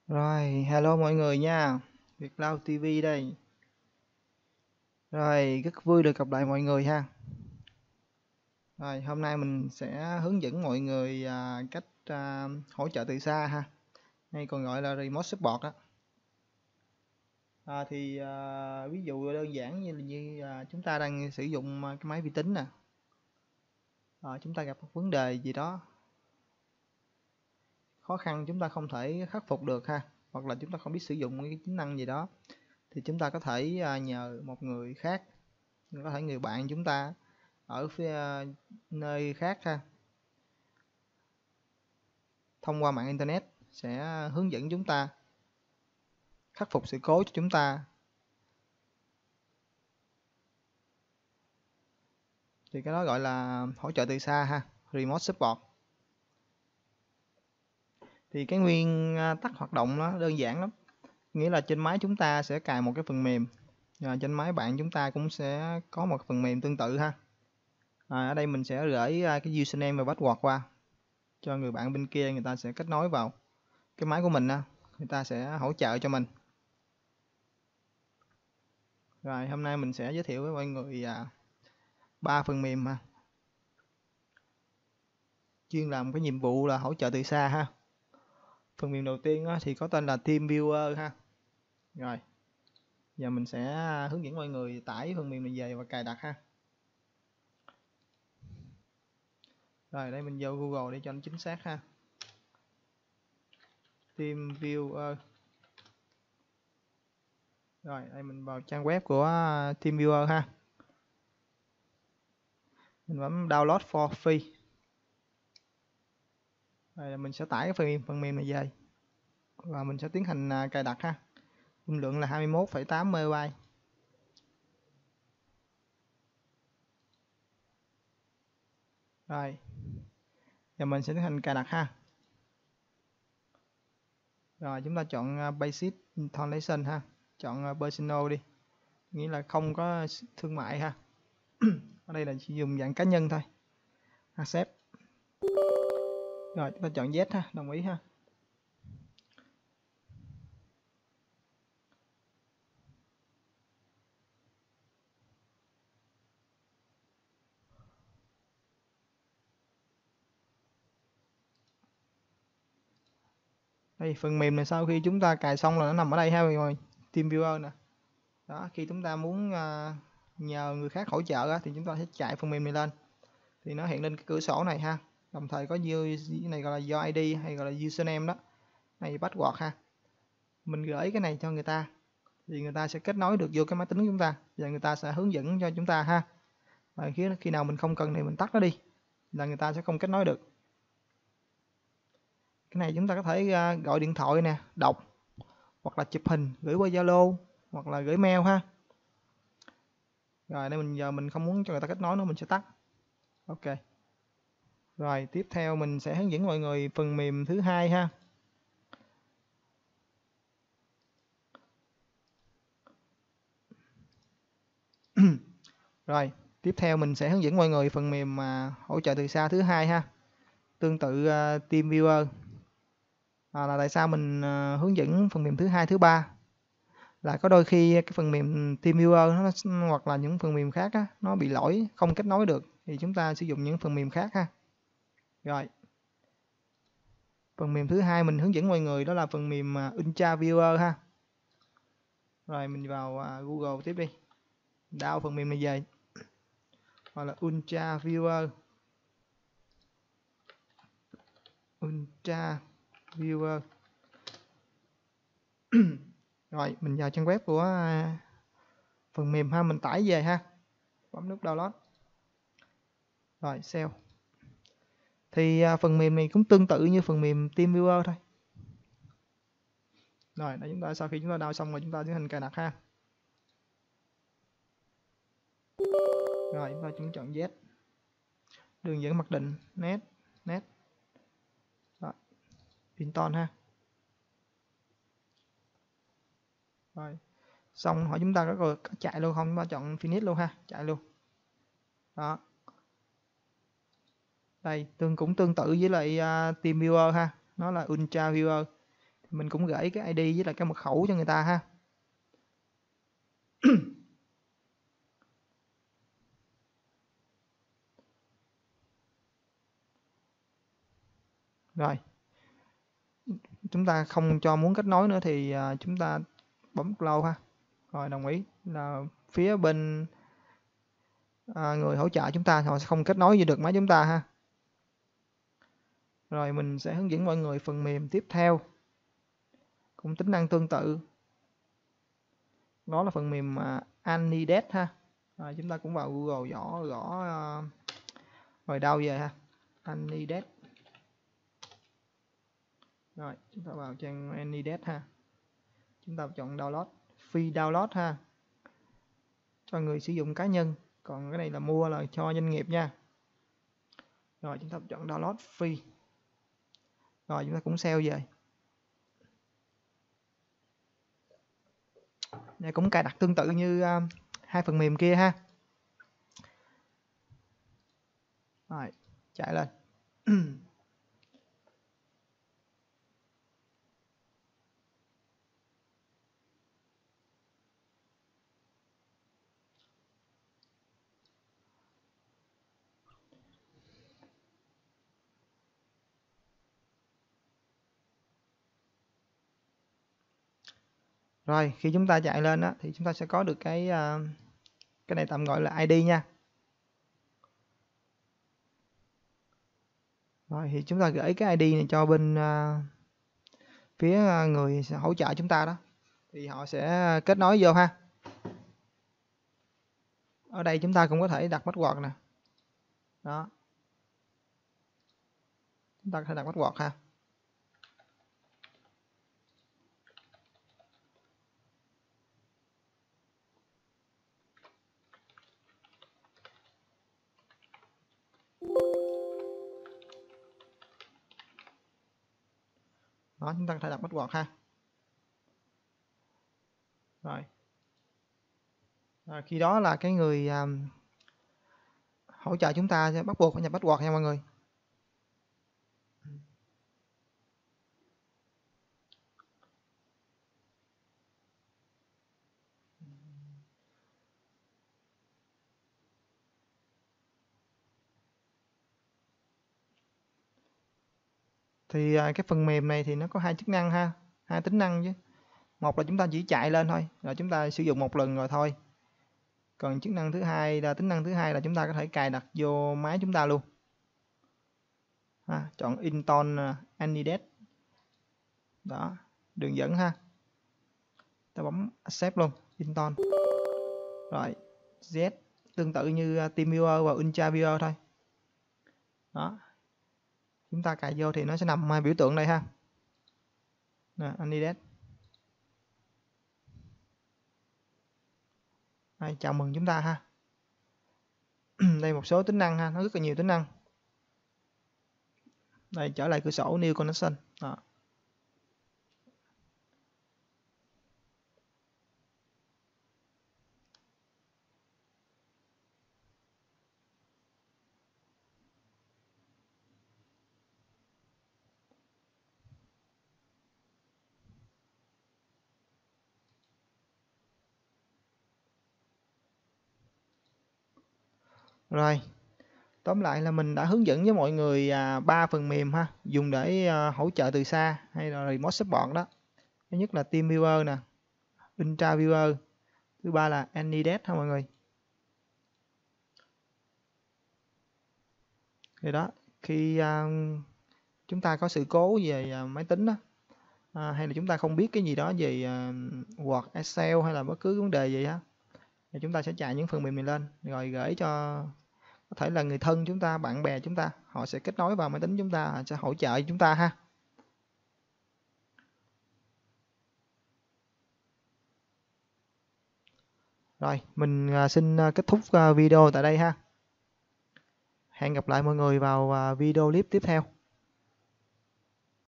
Rồi, hello mọi người nha. Việt Lao TV đây. Rồi, rất vui được gặp lại mọi người ha. Rồi, hôm nay mình sẽ hướng dẫn mọi người cách hỗ trợ từ xa ha, hay còn gọi là remote support á. Ví dụ đơn giản như chúng ta đang sử dụng cái máy vi tính nè. Chúng ta gặp một vấn đề gì đó khó khăn chúng ta không thể khắc phục được ha, hoặc là chúng ta không biết sử dụng cái tính năng gì đó, thì chúng ta có thể nhờ một người khác, có thể người bạn chúng ta ở nơi khác ha, thông qua mạng internet sẽ hướng dẫn chúng ta khắc phục sự cố cho chúng ta. Thì cái đó gọi là hỗ trợ từ xa ha, remote support. Thì cái nguyên tắc hoạt động nó đơn giản lắm, nghĩa là trên máy chúng ta sẽ cài một cái phần mềm, trên máy bạn chúng ta cũng sẽ có một phần mềm tương tự ha. Ở đây mình sẽ gửi cái username và password qua cho người bạn bên kia, người ta sẽ kết nối vào cái máy của mình, người ta sẽ hỗ trợ cho mình. Rồi hôm nay mình sẽ giới thiệu với mọi người 3 phần mềm chuyên làm cái nhiệm vụ là hỗ trợ từ xa ha. Phần mềm đầu tiên thì có tên là TeamViewer ha. Rồi giờ mình sẽ hướng dẫn mọi người tải phần mềm này về và cài đặt ha. Rồi đây mình vô Google để cho nó chính xác ha. TeamViewer. Rồi đây mình vào trang web của TeamViewer ha. Mình bấm download for free. Rồi mình sẽ tải cái phần mềm này về và mình sẽ tiến hành cài đặt ha. Dung lượng là 21,8 MB. Rồi giờ mình sẽ tiến hành cài đặt ha. Rồi chúng ta chọn Basic Installation ha, chọn Personal đi, nghĩa là không có thương mại ha. Ở đây là chỉ dùng dạng cá nhân thôi. Accept. Rồi chúng ta chọn Yes ha, đồng ý ha. Đây phần mềm này sau khi chúng ta cài xong là nó nằm ở đây ha mọi người. TeamViewer nè. Đó, khi chúng ta muốn nhờ người khác hỗ trợ thì chúng ta sẽ chạy phần mềm này lên. Thì nó hiện lên cái cửa sổ này ha. Đồng thời có cái này gọi là do ID hay gọi là username đó. Này password ha. Mình gửi cái này cho người ta thì người ta sẽ kết nối được vô cái máy tính của chúng ta và người ta sẽ hướng dẫn cho chúng ta ha. Và khi nào mình không cần thì mình tắt nó đi là người ta sẽ không kết nối được. Cái này chúng ta có thể gọi điện thoại nè, đọc hoặc là chụp hình gửi qua Zalo hoặc là gửi mail ha. Rồi đây giờ mình không muốn cho người ta kết nối nữa, mình sẽ tắt. Ok. Rồi tiếp theo mình sẽ hướng dẫn mọi người phần mềm thứ hai ha. Rồi tiếp theo mình sẽ hướng dẫn mọi người phần mềm hỗ trợ từ xa thứ hai ha, tương tự TeamViewer. Là tại sao mình hướng dẫn phần mềm thứ hai, thứ ba là có đôi khi cái phần mềm TeamViewer nó hoặc là những phần mềm khác nó bị lỗi không kết nối được thì chúng ta sử dụng những phần mềm khác ha. Rồi phần mềm thứ hai mình hướng dẫn mọi người đó là phần mềm Ultra Viewer ha. Rồi mình vào Google tiếp đi, download phần mềm này về, hoặc là Ultra Viewer. Ultra Viewer. Rồi mình vào trang web của phần mềm ha, mình tải về ha, bấm nút download. Rồi save. Thì phần mềm này cũng tương tự như phần mềm TeamViewer thôi. Rồi đây, sau khi chúng ta download xong rồi chúng ta tiến hành cài đặt ha. Rồi chúng ta chúng chọn yes, đường dẫn mặc định net. Rồi install ha. Rồi xong hỏi chúng ta có chạy luôn không, chúng ta chọn finish luôn ha, chạy luôn. Đó, đây cũng tương tự với lại TeamViewer ha, nó là Ultra Viewer. mình cũng gửi cái ID với lại cái mật khẩu cho người ta ha. Rồi, chúng ta không cho muốn kết nối nữa thì chúng ta bấm close ha. Rồi đồng ý là phía bên người hỗ trợ chúng ta họ sẽ không kết nối với được máy chúng ta ha. Rồi mình sẽ hướng dẫn mọi người phần mềm tiếp theo, cũng tính năng tương tự, đó là phần mềm Anidex ha. Rồi chúng ta cũng vào Google gõ rồi đâu về ha, Anidex. Rồi chúng ta vào trang Anidex ha, chúng ta chọn download, free download ha, cho người sử dụng cá nhân, còn cái này là mua là cho doanh nghiệp nha. Rồi chúng ta chọn download free, rồi chúng ta cũng save về. Đây cũng cài đặt tương tự như hai phần mềm kia ha. Rồi chạy lên. Rồi khi chúng ta chạy lên á, thì chúng ta sẽ có được cái này tạm gọi là ID nha. Rồi thì chúng ta gửi cái ID này cho bên phía người sẽ hỗ trợ chúng ta đó, thì họ sẽ kết nối vô ha. Ở đây chúng ta cũng có thể đặt password nè. Đó. Chúng ta có thể đặt password ha. Đó, chúng ta có thể đặt password ha. Rồi. Khi đó là cái người hỗ trợ chúng ta sẽ bắt buộc phải nhập password nha mọi người. Thì cái phần mềm này thì nó có hai chức năng ha, hai tính năng chứ. Một là chúng ta chỉ chạy lên thôi, là chúng ta sử dụng một lần rồi thôi. Còn chức năng thứ hai là tính năng thứ hai là chúng ta có thể cài đặt vô máy chúng ta luôn. Chọn install Anidex. Đó, đường dẫn ha. Ta bấm accept luôn, install. Rồi, Z tương tự như TeamViewer và UltraViewer thôi. Đó. Chúng ta cài vô thì nó sẽ nằm biểu tượng đây ha. Nè, Anidex. Đây, chào mừng chúng ta ha. Đây một số tính năng ha, nó rất là nhiều tính năng. Đây, trở lại cửa sổ New Connection. Đó. Rồi, tóm lại là mình đã hướng dẫn với mọi người 3 phần mềm ha, dùng để hỗ trợ từ xa hay là remote support đó. Thứ nhất là TeamViewer nè, UltraViewer, thứ ba là Anidex ha mọi người. Thì đó, khi chúng ta có sự cố về máy tính đó, hay là chúng ta không biết cái gì đó về Word, Excel hay là bất cứ vấn đề gì á, thì chúng ta sẽ chạy những phần mềm này lên rồi gửi cho có thể là người thân chúng ta, bạn bè chúng ta, họ sẽ kết nối vào máy tính chúng ta, họ sẽ hỗ trợ chúng ta ha. Rồi, mình xin kết thúc video tại đây ha. Hẹn gặp lại mọi người vào video clip tiếp theo.